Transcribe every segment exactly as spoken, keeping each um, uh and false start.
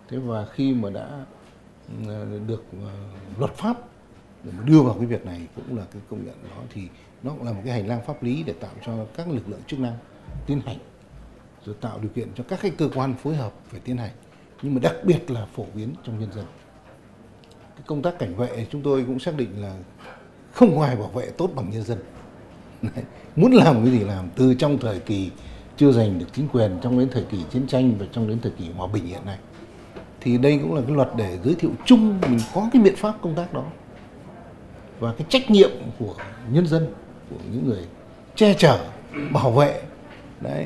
Thế và khi mà đã được luật pháp để mà đưa vào cái việc này cũng là cái công nhận đó, thì nó cũng là một cái hành lang pháp lý để tạo cho các lực lượng chức năng tiến hành, rồi tạo điều kiện cho các cái cơ quan phối hợp phải tiến hành, nhưng mà đặc biệt là phổ biến trong nhân dân. Cái công tác cảnh vệ chúng tôi cũng xác định là không có ai bảo vệ tốt bằng nhân dân. Đấy. Muốn làm cái gì làm, từ trong thời kỳ chưa giành được chính quyền, trong đến thời kỳ chiến tranh và trong đến thời kỳ hòa bình hiện nay. Thì đây cũng là cái luật để giới thiệu chung mình có cái biện pháp công tác đó. Và cái trách nhiệm của nhân dân, của những người che chở, bảo vệ đấy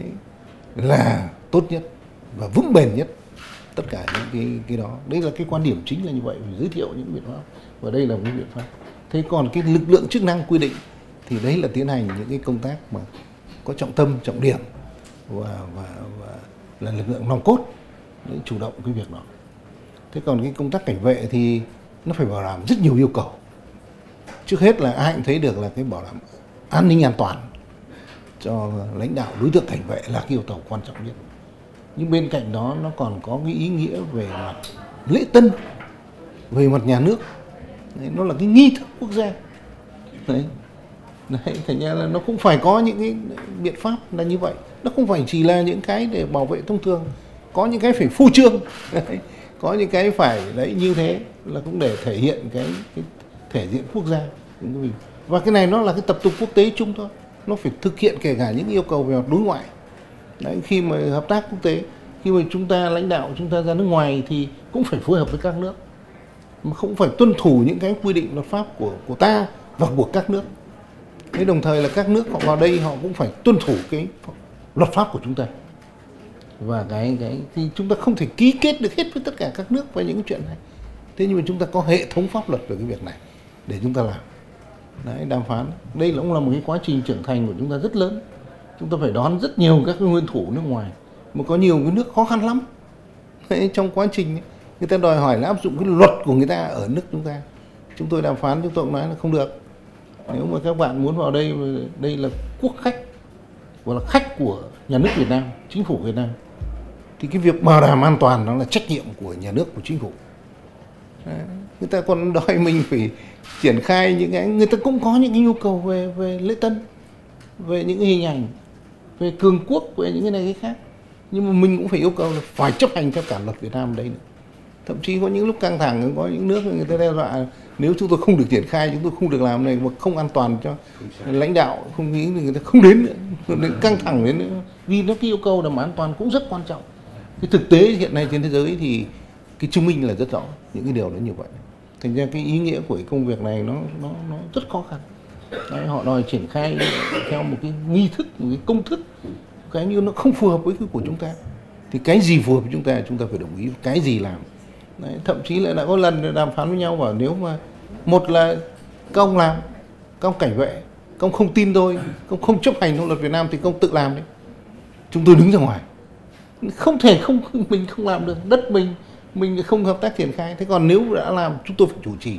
là tốt nhất và vững bền nhất. Tất cả những cái, cái đó. Đây là cái quan điểm chính là như vậy, phải giới thiệu những biện pháp. Và đây là một cái biện pháp. Thế còn cái lực lượng chức năng quy định thì đấy là tiến hành những cái công tác mà có trọng tâm, trọng điểm và, và, và là lực lượng nòng cốt để chủ động cái việc đó. Thế còn cái công tác cảnh vệ thì nó phải bảo đảm rất nhiều yêu cầu. Trước hết là ai cũng thấy được là cái bảo đảm an ninh an toàn cho lãnh đạo đối tượng cảnh vệ là cái yêu cầu quan trọng nhất. Nhưng bên cạnh đó nó còn có cái ý nghĩa về mặt lễ tân, về mặt nhà nước. Đấy, nó là cái nghi thức quốc gia. Đấy. Đấy, thành ra là nó cũng phải có những cái biện pháp là như vậy. Nó không phải chỉ là những cái để bảo vệ thông thường. Có những cái phải phô trương. Đấy. Có những cái phải đấy như thế là cũng để thể hiện cái, cái thể diện quốc gia. Và cái này nó là cái tập tục quốc tế chung thôi. Nó phải thực hiện kể cả những yêu cầu về mặt đối ngoại. Đấy, khi mà hợp tác quốc tế, khi mà chúng ta lãnh đạo chúng ta ra nước ngoài thì cũng phải phối hợp với các nước, mà không phải tuân thủ những cái quy định luật pháp của của ta và của các nước. Thế đồng thời là các nước họ vào đây họ cũng phải tuân thủ cái luật pháp của chúng ta. Và cái cái thì chúng ta không thể ký kết được hết với tất cả các nước về những cái chuyện này. Thế nhưng mà chúng ta có hệ thống pháp luật về cái việc này để chúng ta làm. Đấy, đàm phán. Đây cũng là một cái quá trình trưởng thành của chúng ta rất lớn. Chúng ta phải đón rất nhiều các cái nguyên thủ nước ngoài, mà có nhiều cái nước khó khăn lắm. Đấy, trong quá trình người ta đòi hỏi là áp dụng cái luật của người ta ở nước chúng ta. Chúng tôi đàm phán, chúng tôi cũng nói là không được. Nếu mà các bạn muốn vào đây, đây là quốc khách, hoặc là khách của nhà nước Việt Nam, chính phủ Việt Nam, thì cái việc bảo đảm an toàn nó là trách nhiệm của nhà nước, của chính phủ. Đấy. Người ta còn đòi mình phải triển khai những cái, người ta cũng có những cái nhu cầu về về lễ tân, về những cái hình ảnh, về cường quốc, về những cái này cái khác. Nhưng mà mình cũng phải yêu cầu là phải chấp hành theo cả luật Việt Nam đấy nữa. Thậm chí có những lúc căng thẳng, có những nước người ta đe dọa nếu chúng tôi không được triển khai, chúng tôi không được làm này, mà không an toàn cho lãnh đạo, không nghĩ thì người ta không đến nữa, đến căng thẳng đến nữa. Vì nó cái yêu cầu đảm bảo an toàn cũng rất quan trọng. Cái thực tế hiện nay trên thế giới thì cái chứng minh là rất rõ những cái điều đó như vậy. Thành ra cái ý nghĩa của cái công việc này nó nó nó rất khó khăn. Đấy, họ đòi triển khai theo một cái nghi thức, một cái công thức, cái như nó không phù hợp với cái của chúng ta. Thì cái gì phù hợp với chúng ta, chúng ta phải đồng ý, cái gì làm. Đấy, thậm chí là đã có lần đàm phán với nhau bảo nếu mà một là các ông làm, các ông cảnh vệ, các ông không tin tôi, các ông không chấp hành luật Việt Nam thì các ông tự làm đấy. Chúng tôi đứng ra ngoài. Không thể không mình không làm được, đất mình mình không hợp tác triển khai. Thế còn nếu đã làm, chúng tôi phải chủ trì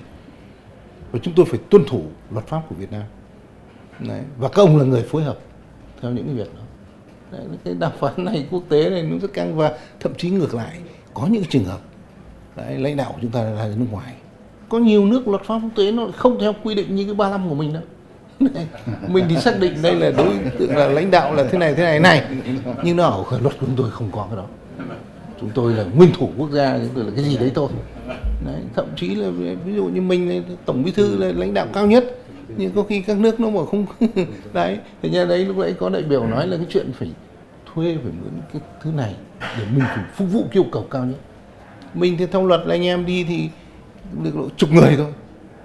và chúng tôi phải tuân thủ luật pháp của Việt Nam. Đấy. Và các ông là người phối hợp theo những cái việc đó. Đấy, cái đàm phán này quốc tế này nó rất căng, và thậm chí ngược lại có những trường hợp đấy, lãnh đạo của chúng ta là nước ngoài, có nhiều nước luật pháp quốc tế nó không theo quy định như cái ba mươi lăm của mình đâu. Mình thì xác định đây là đối tượng là lãnh đạo là thế này thế này này, nhưng nó ở luật của chúng tôi không có cái đó. Chúng tôi là nguyên thủ quốc gia, chúng tôi là cái gì đấy thôi. Đấy, thậm chí là ví dụ như mình tổng bí thư là lãnh đạo cao nhất, nhưng có khi các nước nó mà không đấy. Thế ra đấy lúc nãy có đại biểu nói là cái chuyện phải thuê, phải mượn cái thứ này để mình phải phục vụ yêu cầu cao nhất. Mình thì theo luật là anh em đi thì được độ chục người thôi,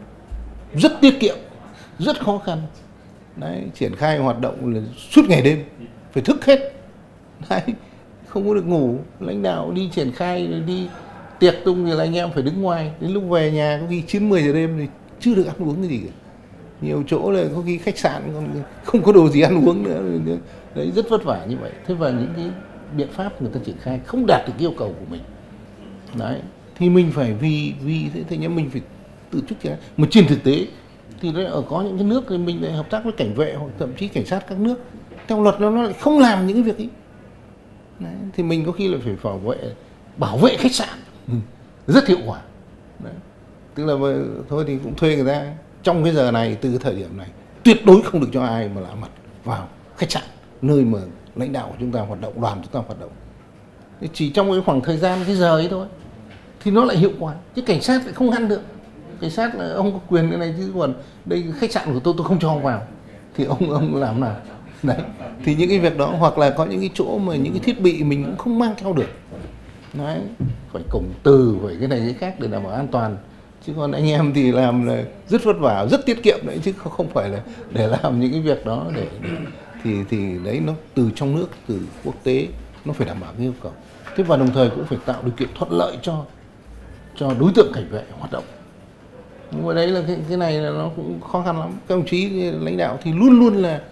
rất tiết kiệm, rất khó khăn. Đấy, triển khai hoạt động là suốt ngày đêm, phải thức hết. Đấy, không có được ngủ. Lãnh đạo đi triển khai, đi tiệc tung thì là anh em phải đứng ngoài. Đến lúc về nhà có khi chín mười giờ đêm thì chưa được ăn uống cái gì cả. Nhiều chỗ là có khi khách sạn còn không có đồ gì ăn uống nữa. Đấy, rất vất vả như vậy. Thế và những cái biện pháp người ta triển khai không đạt được yêu cầu của mình. Đấy, thì mình phải vì vì thế thì mình phải tự chức triển khai. Mà trên thực tế thì ở có những cái nước thì mình lại hợp tác với cảnh vệ hoặc thậm chí cảnh sát các nước, theo luật nó lại không làm những cái việc ấy. Đấy, thì mình có khi lại phải bảo vệ bảo vệ khách sạn ừ, rất hiệu quả. Đấy. Tức là thôi thì cũng thuê người ta trong cái giờ này, từ cái thời điểm này tuyệt đối không được cho ai mà lạ mặt vào khách sạn nơi mà lãnh đạo của chúng ta hoạt động, đoàn chúng ta hoạt động. Chỉ trong cái khoảng thời gian cái giờ ấy thôi thì nó lại hiệu quả, chứ cảnh sát lại không ngăn được. Cảnh sát là ông có quyền cái này, chứ còn đây khách sạn của tôi tôi không cho ông vào thì ông ông làm nào? Đấy, thì những cái việc đó, hoặc là có những cái chỗ mà những cái thiết bị mình cũng không mang theo được. Đấy, phải cổng từ, phải cái này cái khác để đảm bảo an toàn. Chứ còn anh em thì làm là rất vất vả, rất tiết kiệm đấy, chứ không phải là để làm những cái việc đó để, để thì thì đấy, nó từ trong nước, từ quốc tế, nó phải đảm bảo cái yêu cầu. Thế và đồng thời cũng phải tạo điều kiện thuận lợi cho cho đối tượng cảnh vệ hoạt động. Nhưng mà đấy là cái, cái này là nó cũng khó khăn lắm. Các đồng chí lãnh đạo thì luôn luôn là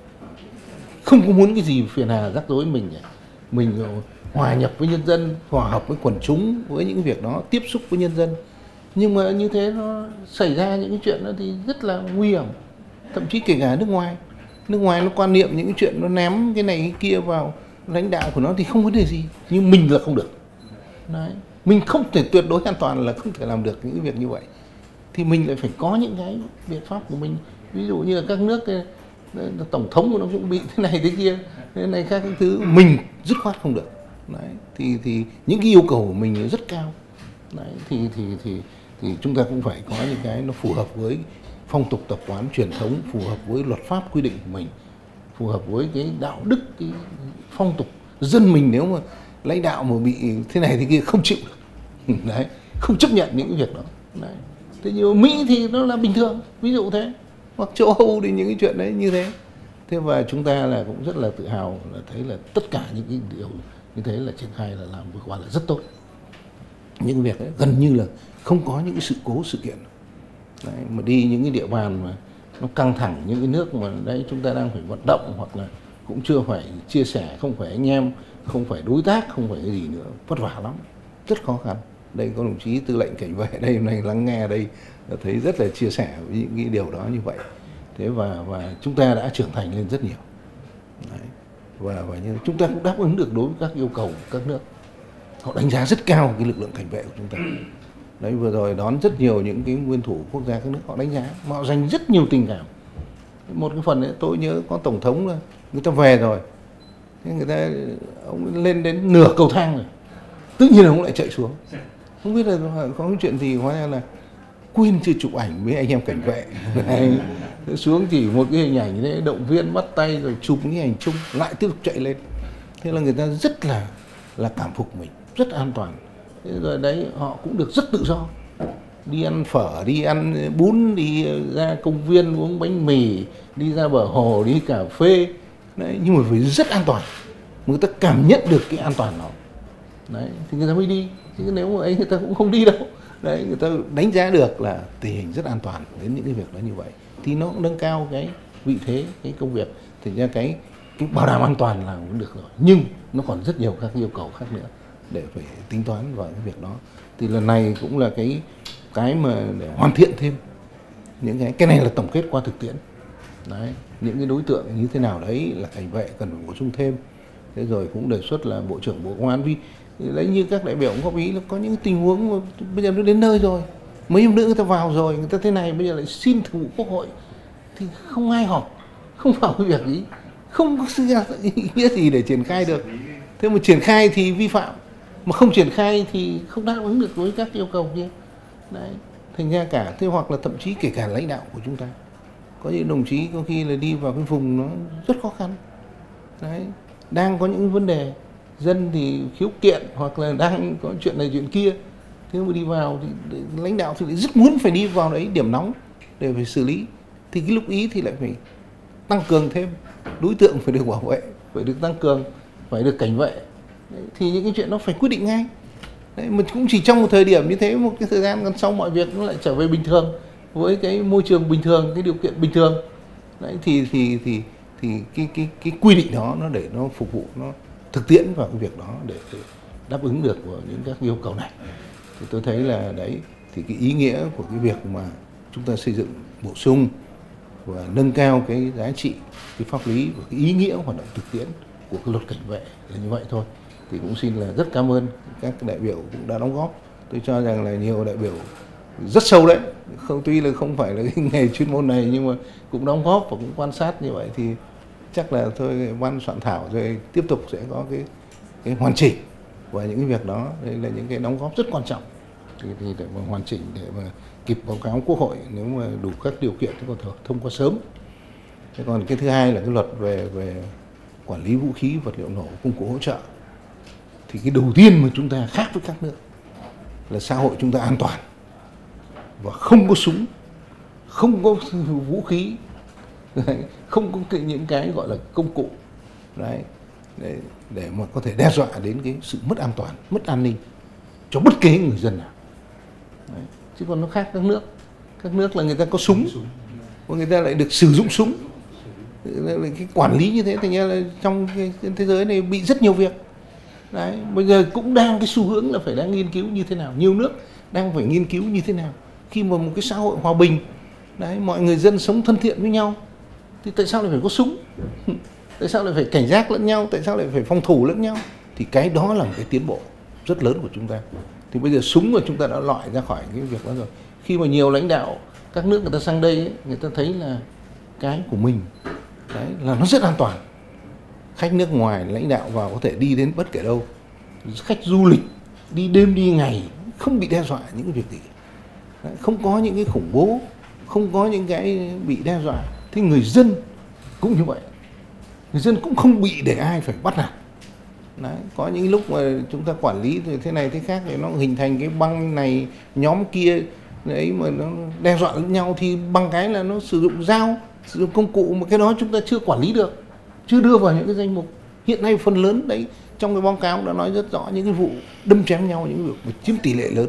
không có muốn cái gì phiền hà rắc rối mình nhỉ. Mình hòa nhập với nhân dân, hòa hợp với quần chúng, với những cái việc đó, tiếp xúc với nhân dân. Nhưng mà như thế nó xảy ra những cái chuyện đó thì rất là nguy hiểm. Thậm chí kể cả nước ngoài. Nước ngoài nó quan niệm những cái chuyện nó ném cái này cái kia vào lãnh đạo của nó thì không vấn đề gì. Nhưng mình là không được. Đấy. Mình không thể tuyệt đối an toàn, là không thể làm được những cái việc như vậy. Thì mình lại phải có những cái biện pháp của mình. Ví dụ như là các nước cái, tổng thống của nó cũng bị thế này thế kia, thế này các cái thứ mình dứt khoát không được. Đấy. Thì thì những cái yêu cầu của mình rất cao. Đấy. Thì thì thì thì chúng ta cũng phải có những cái nó phù hợp với phong tục tập quán truyền thống, phù hợp với luật pháp quy định của mình, phù hợp với cái đạo đức, cái phong tục dân mình. Nếu mà lãnh đạo mà bị thế này thế kia không chịu được, đấy, không chấp nhận những cái việc đó. Đấy. Thế nhưng Mỹ thì nó là bình thường, ví dụ thế, hoặc châu Âu thì những cái chuyện đấy như thế. Thế và chúng ta là cũng rất là tự hào là thấy là tất cả những cái điều như thế là triển khai là làm vừa qua là rất tốt. Những việc ấy, gần như là không có những cái sự cố sự kiện. Đấy, mà đi những cái địa bàn mà nó căng thẳng, những cái nước mà đấy chúng ta đang phải vận động, hoặc là cũng chưa phải chia sẻ, không phải anh em, không phải đối tác, không phải cái gì nữa, vất vả lắm, rất khó khăn. Đây có đồng chí tư lệnh cảnh vệ đây hôm nay lắng nghe đây, thấy rất là chia sẻ với những cái điều đó như vậy. Thế và và chúng ta đã trưởng thành lên rất nhiều. Đấy. Và và như chúng ta cũng đáp ứng được đối với các yêu cầu của các nước. Họ đánh giá rất cao cái lực lượng cảnh vệ của chúng ta. Đấy, vừa rồi đón rất nhiều những cái nguyên thủ quốc gia các nước, họ đánh giá, họ dành rất nhiều tình cảm. Một cái phần ấy, tôi nhớ có tổng thống là người ta về rồi, thế người ta ông lên đến nửa cầu thang rồi, tự nhiên ông lại chạy xuống, không biết là có cái chuyện gì, hóa ra là quên chưa chụp ảnh với anh em cảnh vệ. Xuống chỉ một cái hình ảnh thế, động viên bắt tay rồi chụp cái ảnh chung, lại tiếp tục chạy lên. Thế là người ta rất là là cảm phục mình, rất an toàn. Thế rồi đấy, họ cũng được rất tự do, đi ăn phở, đi ăn bún, đi ra công viên uống bánh mì, đi ra bờ hồ đi cà phê. Đấy, nhưng mà phải rất an toàn, người ta cảm nhận được cái an toàn đó. Đấy, thì người ta mới đi, chứ nếu mà ấy người ta cũng không đi đâu. Đấy, người ta đánh giá được là tình hình rất an toàn đến những cái việc đó như vậy, thì nó cũng nâng cao cái vị thế, cái công việc. Thì ra cái, cái bảo đảm an toàn là cũng được rồi, nhưng nó còn rất nhiều các yêu cầu khác nữa để phải tính toán vào cái việc đó. Thì lần này cũng là cái cái mà để hoàn thiện thêm những cái cái này là tổng kết qua thực tiễn. Đấy, những cái đối tượng như thế nào đấy là cảnh vệ cần phải bổ sung thêm. Thế rồi cũng đề xuất là Bộ trưởng Bộ Công an, vì lấy như các đại biểu cũng góp ý là có những tình huống mà bây giờ nó đến nơi rồi, mấy hôm nữa người ta vào rồi, người ta thế này bây giờ lại xin thường vụ Quốc hội thì không ai họp, không vào cái việc ý, không có sự ý nghĩa gì để triển khai được. Thế mà triển khai thì vi phạm, mà không triển khai thì không đáp ứng được với các yêu cầu kia. Đấy, thành ra cả thế, hoặc là thậm chí kể cả lãnh đạo của chúng ta, có những đồng chí có khi là đi vào cái vùng nó rất khó khăn. Đấy, đang có những vấn đề dân thì khiếu kiện, hoặc là đang có chuyện này chuyện kia, thế mà đi vào thì lãnh đạo thì rất muốn phải đi vào đấy điểm nóng để phải xử lý, thì cái lúc ý thì lại phải tăng cường thêm, đối tượng phải được bảo vệ, phải được tăng cường, phải được cảnh vệ. Đấy, thì những cái chuyện nó phải quyết định ngay. Đấy, mà cũng chỉ trong một thời điểm như thế, một cái thời gian gần sau mọi việc nó lại trở về bình thường, với cái môi trường bình thường, cái điều kiện bình thường. Đấy, thì thì thì thì cái cái cái quy định đó nó để nó phục vụ, nó thực tiễn vào cái việc đó để, để đáp ứng được vào những các yêu cầu này. Thì tôi thấy là đấy, thì cái ý nghĩa của cái việc mà chúng ta xây dựng bổ sung và nâng cao cái giá trị, cái pháp lý và cái ý nghĩa hoạt động thực tiễn của cái luật cảnh vệ là như vậy thôi. Thì cũng xin là rất cảm ơn các đại biểu cũng đã đóng góp tôi cho rằng là nhiều đại biểu rất sâu đấy, không tuy là không phải là cái nghề chuyên môn này nhưng mà cũng đóng góp và cũng quan sát như vậy, thì chắc là thôi ban soạn thảo rồi tiếp tục sẽ có cái cái hoàn chỉnh và những cái việc đó. Đây là những cái đóng góp rất quan trọng thì, thì để mà hoàn chỉnh để mà kịp báo cáo Quốc hội nếu mà đủ các điều kiện thì có thể thông qua sớm. Thế còn cái thứ hai là cái luật về về quản lý vũ khí, vật liệu nổ, công cụ hỗ trợ. Thì cái đầu tiên mà chúng ta khác với các nước là xã hội chúng ta an toàn và không có súng, không có vũ khí, không có những cái gọi là công cụ đấy để để mà có thể đe dọa đến cái sự mất an toàn, mất an ninh cho bất kỳ người dân nào. Đấy. Chứ còn nó khác các nước, các nước là người ta có súng, và người ta lại được sử dụng súng, cái quản lý như thế, thành ra là trong cái thế giới này bị rất nhiều việc. Đấy, bây giờ cũng đang cái xu hướng là phải đang nghiên cứu như thế nào, nhiều nước đang phải nghiên cứu như thế nào khi mà một cái xã hội hòa bình, đấy, mọi người dân sống thân thiện với nhau, thì tại sao lại phải có súng? Tại sao lại phải cảnh giác lẫn nhau? Tại sao lại phải phòng thủ lẫn nhau? Thì cái đó là một cái tiến bộ rất lớn của chúng ta. Thì bây giờ súng mà chúng ta đã loại ra khỏi cái việc đó rồi. Khi mà nhiều lãnh đạo các nước người ta sang đây ấy, người ta thấy là cái của mình đấy là nó rất an toàn. Khách nước ngoài lãnh đạo vào có thể đi đến bất kể đâu, khách du lịch đi đêm đi ngày không bị đe dọa những cái việc gì, đấy, không có những cái khủng bố, không có những cái bị đe dọa. Thế người dân cũng như vậy, người dân cũng không bị để ai phải bắt nạt. Đấy, có những lúc mà chúng ta quản lý thì thế này thế khác thì nó hình thành cái băng này nhóm kia đấy mà nó đe dọa lẫn nhau, thì bằng cái là nó sử dụng dao, sử dụng công cụ mà cái đó chúng ta chưa quản lý được, chưa đưa vào những cái danh mục. Hiện nay phần lớn đấy trong cái báo cáo đã nói rất rõ những cái vụ đâm chém nhau, những việc mà chiếm tỷ lệ lớn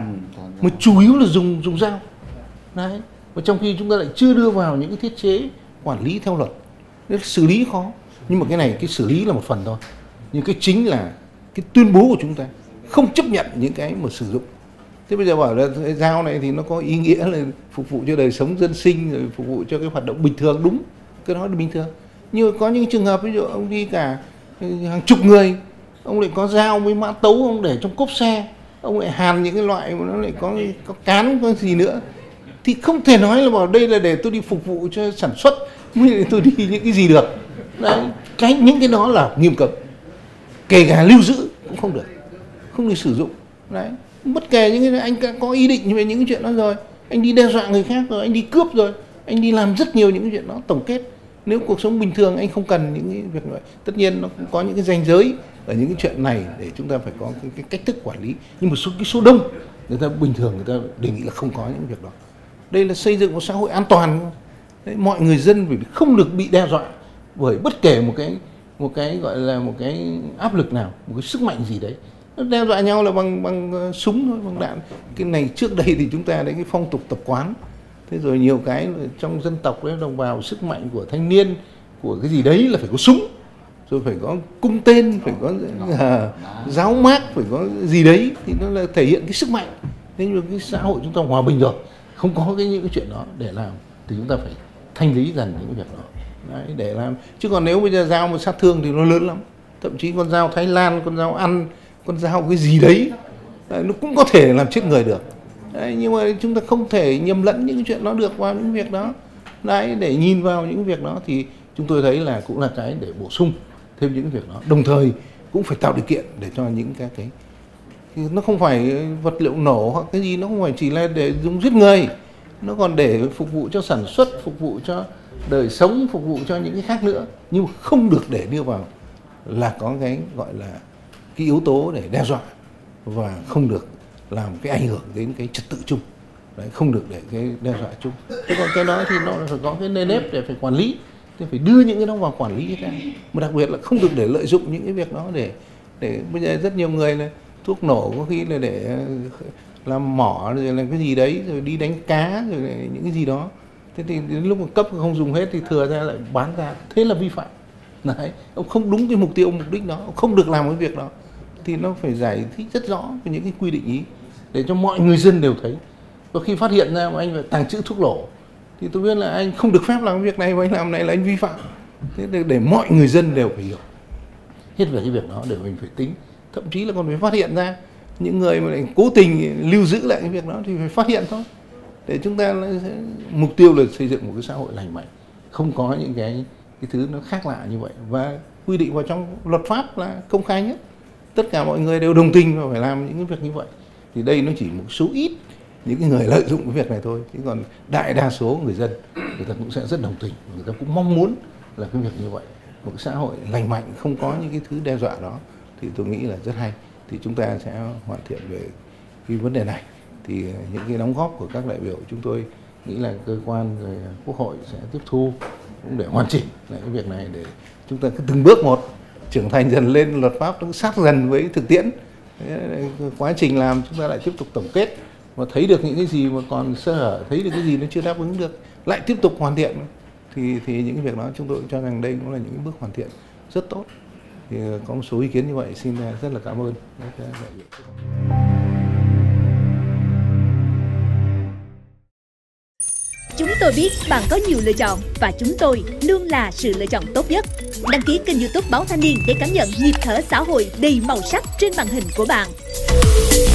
mà chủ yếu là dùng dùng dao. Đấy, và trong khi chúng ta lại chưa đưa vào những cái thiết chế quản lý theo luật, nên xử lý khó. Nhưng mà cái này cái xử lý là một phần thôi, nhưng cái chính là cái tuyên bố của chúng ta không chấp nhận những cái mà sử dụng. Thế bây giờ bảo là cái dao này thì nó có ý nghĩa là phục vụ cho đời sống dân sinh, rồi phục vụ cho cái hoạt động bình thường, đúng, cái đó là bình thường. Nhưng mà có những trường hợp ví dụ ông đi cả hàng chục người, ông lại có dao với mã tấu ông để trong cốp xe, ông lại hàn những cái loại mà nó lại có có cán có gì nữa, thì không thể nói là bảo đây là để tôi đi phục vụ cho sản xuất, mới tôi đi những cái gì được. Đấy, cái những cái đó là nghiêm cấm, kể cả lưu giữ cũng không được, không được sử dụng. Đấy, bất kể những cái anh có ý định về những cái chuyện đó rồi, anh đi đe dọa người khác rồi, anh đi cướp rồi, anh đi làm rất nhiều những cái chuyện đó. Tổng kết, nếu cuộc sống bình thường anh không cần những cái việc này. Tất nhiên nó cũng có những cái ranh giới ở những cái chuyện này để chúng ta phải có cái, cái cách thức quản lý. Nhưng một số cái số đông người ta bình thường người ta đề nghị là không có những việc đó. Đây là xây dựng một xã hội an toàn. Đấy, mọi người dân phải không được bị đe dọa bởi bất kể một cái một cái gọi là một cái áp lực nào, một cái sức mạnh gì đấy. Nó đe dọa nhau là bằng bằng súng thôi, bằng đạn. Cái này trước đây thì chúng ta đấy cái phong tục tập quán. Thế rồi nhiều cái trong dân tộc đấy, đồng bào sức mạnh của thanh niên, của cái gì đấy là phải có súng, rồi phải có cung tên, phải có à, giáo mác, phải có gì đấy thì nó là thể hiện cái sức mạnh. Thế nhưng mà cái xã hội chúng ta hòa bình rồi, không có cái những cái chuyện đó để làm, thì chúng ta phải thanh lý dần những cái việc đó. Đấy, để làm. Chứ còn nếu bây giờ dao một sát thương thì nó lớn lắm. Thậm chí con dao Thái Lan, con dao ăn, con dao cái gì đấy, đấy nó cũng có thể làm chết người được. Đấy, nhưng mà chúng ta không thể nhầm lẫn những cái chuyện đó được vào những việc đó. Đấy, để nhìn vào những việc đó thì chúng tôi thấy là cũng là cái để bổ sung thêm những việc đó. Đồng thời cũng phải tạo điều kiện để cho những cái cái nó không phải vật liệu nổ hoặc cái gì, nó không phải chỉ là để dùng giết người, nó còn để phục vụ cho sản xuất, phục vụ cho đời sống, phục vụ cho những cái khác nữa. Nhưng mà không được để đưa vào là có cái gọi là cái yếu tố để đe dọa, và không được làm cái ảnh hưởng đến cái trật tự chung. Đấy, không được để cái đe dọa chung. Thế còn cái đó thì nó phải có cái nền nếp để phải quản lý, thì phải đưa những cái đó vào quản lý ra. Mà đặc biệt là không được để lợi dụng những cái việc đó để để bây giờ rất nhiều người là thuốc nổ có khi là để làm mỏ rồi là cái gì đấy, rồi đi đánh cá rồi những cái gì đó. Thế thì đến lúc mà cấp không dùng hết thì thừa ra lại bán ra, thế là vi phạm. Đấy, ông không đúng cái mục tiêu mục đích đó, ông không được làm cái việc đó, thì nó phải giải thích rất rõ về những cái quy định ý để cho mọi người dân đều thấy. Và khi phát hiện ra mà anh phải tàng trữ thuốc nổ thì tôi biết là anh không được phép làm cái việc này, và anh làm này là anh vi phạm. Thế để, để mọi người dân đều phải hiểu hết về cái việc đó để mình phải tính, thậm chí là còn phải phát hiện ra những người mà lại cố tình lưu giữ lại cái việc đó thì phải phát hiện thôi, để chúng ta mục tiêu là xây dựng một cái xã hội lành mạnh, không có những cái cái thứ nó khác lạ như vậy, và quy định vào trong luật pháp là công khai nhất, tất cả mọi người đều đồng tình và phải làm những cái việc như vậy. Thì đây nó chỉ một số ít những cái người lợi dụng cái việc này thôi, chứ còn đại đa số người dân người ta cũng sẽ rất đồng tình, người ta cũng mong muốn là cái việc như vậy, một cái xã hội lành mạnh không có những cái thứ đe dọa đó, thì tôi nghĩ là rất hay. Thì chúng ta sẽ hoàn thiện về cái vấn đề này. Thì những cái đóng góp của các đại biểu chúng tôi nghĩ là cơ quan rồi Quốc hội sẽ tiếp thu cũng để hoàn chỉnh lại cái việc này, để chúng ta cứ từng bước một trưởng thành dần lên, luật pháp nó sát dần với thực tiễn. Quá trình làm chúng ta lại tiếp tục tổng kết và thấy được những cái gì mà còn sơ hở, thấy được cái gì nó chưa đáp ứng được, lại tiếp tục hoàn thiện. Thì thì những cái việc đó chúng tôi cho rằng đây cũng là những bước hoàn thiện rất tốt. Thì có một số ý kiến như vậy, xin rất là cảm ơn các đại biểu. Chúng tôi biết bạn có nhiều lựa chọn và chúng tôi luôn là sự lựa chọn tốt nhất. Đăng ký kênh YouTube Báo Thanh Niên để cảm nhận nhịp thở xã hội đầy màu sắc trên màn hình của bạn.